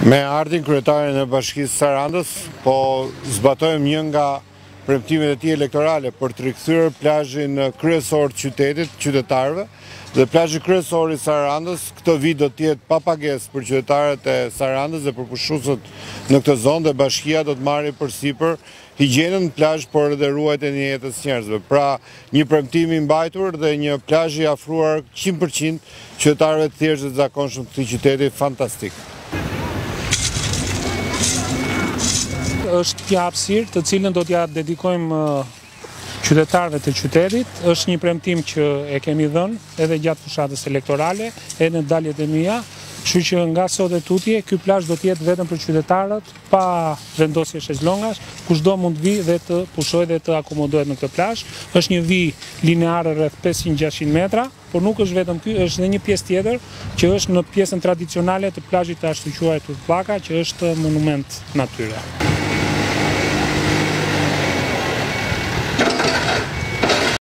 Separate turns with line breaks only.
Me ardhin kryetarin e Bashkisë Sarandës, po zbatojmë një nga premtimet e tij elektorale për të rikthyer plazhin kryesor të qytetit qytetarëve, dhe plazhi kryesor i Sarandës këtë vit do të jetë pa pagesë për qytetarët e Sarandës dhe për pushuesët në këtë zonë, dhe bashkia do të marrë përsipër higjienën në plazh, por edhe ruajtjen e jetës së njerëzve. Pra, një premtim i mbajtur dhe një plazh i afruar 100% qytetarëve të thjeshtë dhe të zakonshëm të këtij qyteti fantastik.
Është një hapësirë të cilën do t'ja dedikojmë qytetarëve të qytetit. Është një premtim që e kemi dhënë edhe gjatë fushatës elektorale, edhe në daljet e mia. Kështu që nga sot e tutje, ky plazh do të jetë vetëm për qytetarët, pa vendosje shezlongash, kushdo mund të vi dhe të pushojë dhe të akomodohet në këtë plazh. Është një vijë lineare rreth 500-600 metra, por nuk është vetëm ky, është edhe një pjesë tjetër që është në pjesën tradicionale të plazhit të ashtuquajtur Pllaka, që është monument natyre.